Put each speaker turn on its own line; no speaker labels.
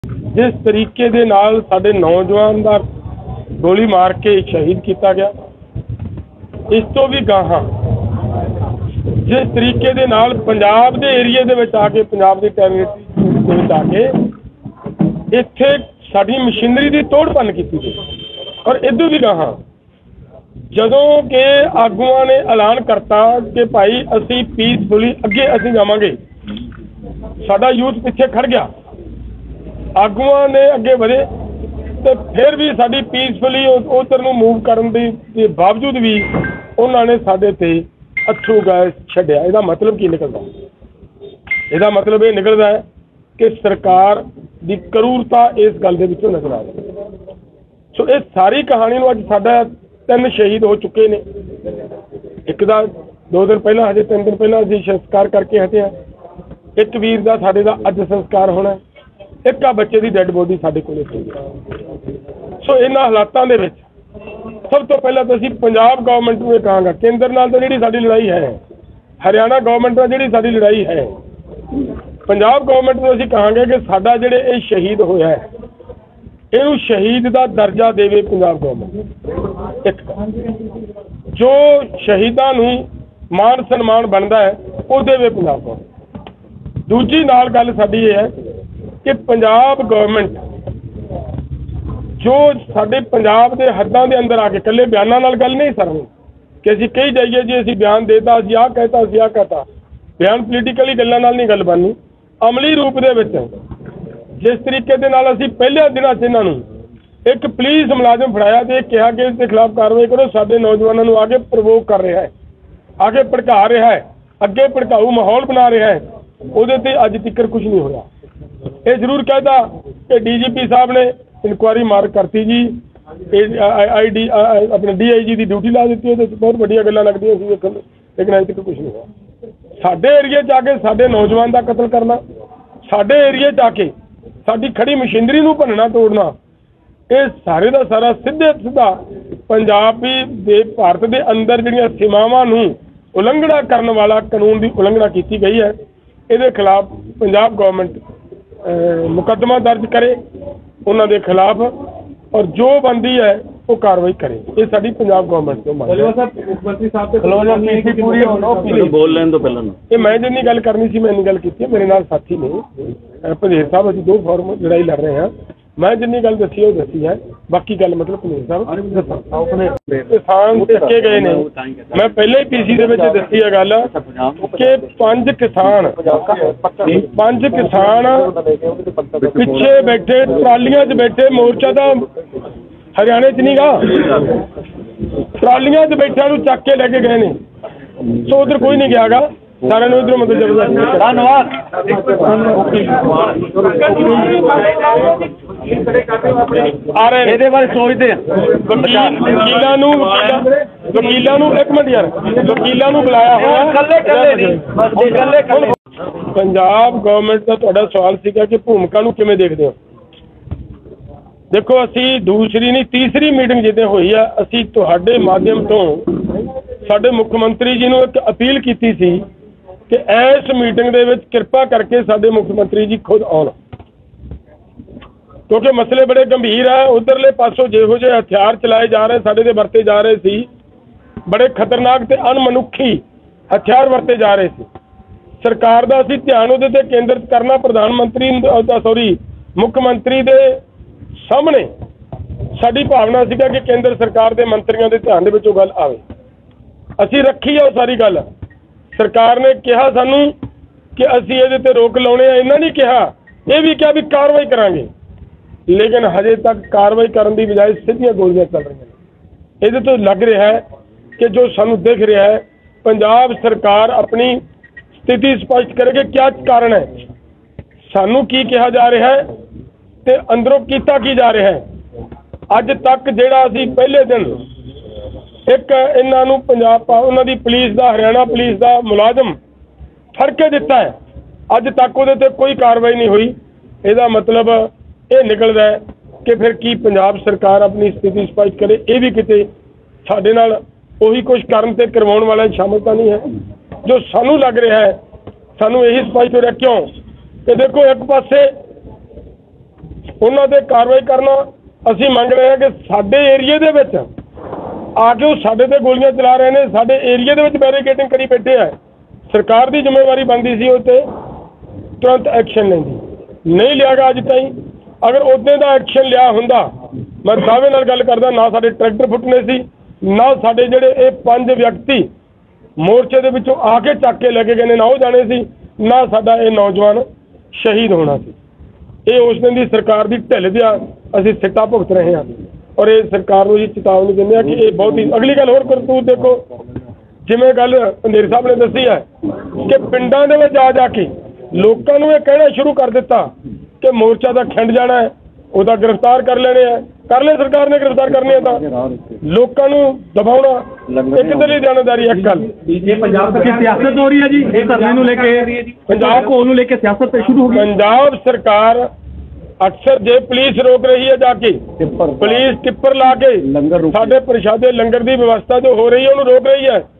जिस तरीके दे नाल साडे नौजवान दा गोली मार के शहीद किया गया, इस तो भी गाहां जिस तरीके दे नाल पंजाब दे एरिए दे विच आके पंजाब दी टैरिटरी दे विच आके इत्थे साडी मशीनरी दी तोड़ भन्न कीती गई। और इदों भी गाहां जदों के आगूआं ने ऐलान करता कि भाई असीं पीसफुली अगे असीं जावांगे, साडा यूथ पिछे खड़ गया, आगूआं ने अगे बढ़े, तो फिर भी साडी पीसफुली उधर नूं मूव करन दे बावजूद भी उन्होंने साडे ते अथरू गैस छड्डिया। इहदा मतलब की निकलदा? इहदा मतलब ये निकलदा है कि सरकार दी करूरता इस गल दे विचों नज़र आ रही है। सो इस सारी कहानी नूं अज साडा 3 शहीद हो चुके ने। एक दा 2 दिन पहला, हजे 3 दिन पहला असीं संस्कार करके हटे हैं। एक वीर दा साडे दा अज संस्कार होना है। एक आ बच्चे की डैड बॉडी साडे कोल पई है। सो इन्हां हालातां दे विच सब तो पहला तो असीं पंजाब गवर्नमेंट नूं कहांगा, केंद्र नाल तां जिहड़ी साडी लड़ाई है, हरियाणा गवर्नमेंट नाल जिहड़ी साडी लड़ाई है, पंजाब गवर्नमेंट नूं असीं कहांगे कि साडा जिहड़े ये शहीद होया है, इहनूं शहीद दा दर्जा देवे पंजाब गवर्नमेंट। एक जो शहीदां नूं मान सन्मान बनदा है वो देवे पंजाब गवर्नमेंट। दूजी नाल गल साडी ये है कि पंजाब गवर्नमेंट जो साडे पंजाब के हद्दां दे अंदर आके कल्ले बयानां नाल गल नहीं सरनी कि असीं कही जाइए जी असीं बयान देता, असीं आ कहता, असीं आ कहता, बयान पोलीटिकली गल्लां नाल नहीं गल बननी। अमली रूप दे विच जिस तरीके दे नाल असीं पहले दिनां च इन्हां नूं एक पुलिस मुलाजम फड़ाया ते कहा कि इस दे खिलाफ कार्रवाई करो, साडे नौजवानों नूं आगे प्रवोक कर रहा है, आगे भड़का रहा है, अगे भड़काऊ माहौल बना रहा है, उहदे ते अज तक कुछ नहीं होया। ये जरूर कहता कि DGP साहब ने इंक्वायरी मार्क करती जी, अपने DIG की ड्यूटी ला दी, बहुत वड्डियां गल्लां लगदियां सी वेखण, लेकिन अजे तक कुछ नहीं हुआ। साडे एरिए च आके साडे नौजवान का कतल करना, साडे एरिए च आके साडी खड़ी मशीनरी नूं भन्नना तोड़ना, ये सारे का सारा सीधे सीधा पंजाबी दे भारत के अंदर जिहड़ियां सीमावां नूं उलंघना करने वाला कानून की उलंघना की गई है। ये खिलाफ पंजाब गवर्नमेंट मुकदमा दर्ज करे उन्हां दे खिलाफ, और जो बनती है वो कार्रवाई करे। ये साडी पंजाब गवर्नमेंट तो मुख्यमंत्री साहब बोल लें तो पहला ये मैं जिन्नी गल करनी सी मैं इन्नी गल की। मेरे नाल साथी ने पंधेर साहब, असीं 2 फॉर्म लड़ाई लड़ रहे हैं। मैं जिन्नी गल दसी वो दसी है, बाकी गल मतलब पंधेर साहब किसान टिके गए ने। मैं पहले ही PC दे विच दसी है गल कि 5 किसान पिछे बैठे ट्रालियां च बैठे, मोर्चा दा हरियाणे च नहीं गा, ट्रालियां च बैठा नूं चक के लेके गए ने। सो उधर कोई नहीं गया गा, सारे इधरों मतलब जबरदस्त धन्यवाद आ रहे ये बारे सोचते हैं। वकीलों नूं एक मिनट यार, वकीलों नूं बुलाया होया। पंजाब गवर्नमेंट का तुहाडा सवाल सीगा कि भूमिका नूं किवें देखदे हो। देखो असी दूसरी नहीं तीसरी मीटिंग जिद्दां होई है, असी तुहाडे माध्यम तो साडे मुख्यमंत्री जी नूं एक अपील कीती सी कि इस मीटिंग दे विच किरपा करके साडे मुख्यमंत्री जी खुद आउण, क्योंकि मसले बड़े गंभीर है। उधरले पासों जिहो जिहे हथियार चलाए जा रहे, साडे ते वरते जा रहे सी, बड़े खतरनाक ते अनमनुखी हथियार वरते जा रहे सी। सरकार दा असीं ध्यान उहदे ते केंद्रित करना, प्रधानमंत्री मुख्यमंत्री दे सामने साडी भावना सीगा कि केंद्र सरकार के मंत्रियों के ध्यान दे विचों गल आवे। असीं रखी है सारी गल। सरकार ने कहा सानू कि असीं इहदे ते रोक लाउणे आ, इन्हां नहीं कहा, यह भी कहा भी कार्रवाई करांगे, लेकिन हजे तक कार्रवाई करने की बजाय सीधियां गोलियां चल रही हैं। इहदे तो लग रहा है कि जो सानू दिख रहा है, पंजाब सरकार अपनी स्थिति स्पष्ट करके क्या कारण है, सानू की कहा जा रहा है ते अंदरों कीता की जा रहा है। अज तक जिहड़ा असीं पहले दिन एक इन्हां नूं पंजाब उन्हां दी पुलिस दा, हरियाणा पुलिस दा मुलाजम फड़ के दिता है, अज तक उहदे ते कोई कार्रवाई नहीं हुई। इहदा मतलब ये निकलदा है कि फिर की पंजाब सरकार अपनी स्थिति स्पष्ट करे, ये भी किते साडे नाल उही कुछ करन ते करवाउण वाला शामिल तां नहीं है। जो सानू लग रहा है, सानू यही स्पष्ट हो रहा क्यों कि देखो एक पासे ਉਹਨਾਂ ਤੇ ਕਾਰਵਾਈ ਕਰਨਾ। ਅਸੀਂ ਮੰਗ ਰਹੇ ਹਾਂ ਕਿ ਸਾਡੇ ਏਰੀਏ ਦੇ ਵਿੱਚ ਆ ਕੇ ਉਹ ਸਾਡੇ ਤੇ ਗੋਲੀਆਂ ਚਲਾ ਰਹੇ ਨੇ, ਸਾਡੇ ਏਰੀਏ ਦੇ ਵਿੱਚ ਬੈਰੀਕੇਡਿੰਗ ਕਰੀ ਬੈਠੇ ਆ। ਸਰਕਾਰ ਦੀ ਜ਼ਿੰਮੇਵਾਰੀ ਬਣਦੀ ਸੀ ਉਹ 'ਤੇ ਤੁਰੰਤ ਐਕਸ਼ਨ ਲੈਂਦੀ, ਨਹੀਂ ਲਿਆ ਗਿਆ ਅੱਜ ਤਾਈਂ। ਅਗਰ ਉੱਦਾਂ ਦਾ ਐਕਸ਼ਨ ਲਿਆ ਹੁੰਦਾ, ਮੈਂ ਦਾਅਵੇ ਨਾਲ ਗੱਲ ਕਰਦਾ, ਨਾ ਸਾਡੇ ਟਰੈਕਟਰ ਫੁੱਟਣੇ ਸੀ, ਨਾ ਸਾਡੇ ਜਿਹੜੇ ਇਹ 5 ਵਿਅਕਤੀ ਮੋਰਚੇ ਦੇ ਵਿੱਚੋਂ ਆ ਕੇ ਚੱਕ ਕੇ ਲੈ ਕੇ ਗਏ ਨੇ ਨਾ ਉਹ ਜਾਣੇ ਸੀ, ਨਾ ਸਾਡਾ ਇਹ ਨੌਜਵਾਨ ਸ਼ਹੀਦ ਹੋਣਾ ਸੀ। ਇਹ ਉਸ ਦਿਨ ਦੀ ਸਰਕਾਰ ਦੀ ਢਿੱਲ ਦਾ ਅਸੀਂ ਸਿੱਟਾ ਭੁਗਤ ਰਹੇ ਹਾਂ ਔਰ ਇਹ ਸਰਕਾਰ ਨੂੰ ਜੀ ਚੇਤਾਵਨੀ ਦਿੰਦੇ ਹਾਂ ਕਿ ਇਹ ਬਹੁਤ ਹੀ ਅਗਲੀ ਗੱਲ ਹੋਰ ਕਰਤੂਤ ਦੇਖੋ, ਜਿਵੇਂ ਗੱਲ ਅੰਧੇਰ ਸਾਹਿਬ ਨੇ ਦੱਸੀ ਹੈ ਕਿ ਪਿੰਡਾਂ ਦੇ ਵਿੱਚ ਜਾ ਕੇ ਲੋਕਾਂ ਨੂੰ ਇਹ ਕਹਿਣਾ ਸ਼ੁਰੂ ਕਰ ਦਿੱਤਾ ਕਿ ਮੋਰਚਾ ਦਾ ਖਿੰਡ ਜਾਣਾ ਹੈ, ਉਹਦਾ ਗ੍ਰਿਫਤਾਰ ਕਰ ਲੈਣੇ ਆ, ਕਰ ਲੈ ਸਰਕਾਰ ਨੇ ਗ੍ਰਿਫਤਾਰ ਕਰਨੇ ਆ ਤਾਂ ਲੋਕਾਂ ਨੂੰ ਦਬਾਉਣਾ ਇਹ ਕਿੱਧਰ ਲਈ ਜਾਣਦਾਰੀ ਇੱਕ ਗੱਲ।
ਇਹ ਪੰਜਾਬ ਸਰਕਾਰ ਸਿਆਸਤ ਹੋ ਰਹੀ ਹੈ ਜੀ, ਇਹ ਧਰਨੇ ਨੂੰ ਲੈ ਕੇ ਪੰਜਾਬ ਕੋਲ ਨੂੰ ਲੈ ਕੇ ਸਿਆਸਤ ਸ਼ੁਰੂ ਹੋ ਗਈ।
ਪੰਜਾਬ ਸਰਕਾਰ ਅਕਸਰ ਜੇ ਪੁਲਿਸ ਰੋਕ ਰਹੀ ਹੈ ਜਾ ਕੇ, ਪੁਲਿਸ ਟਿੱਪਰ ਲਾ ਕੇ ਸਾਡੇ ਪ੍ਰਸ਼ਾਦੇ ਲੰਗਰ ਦੀ ਵਿਵਸਥਾ ਜੋ ਹੋ ਰਹੀ ਹੈ ਉਹਨੂੰ ਰੋਕ ਰਹੀ ਹੈ,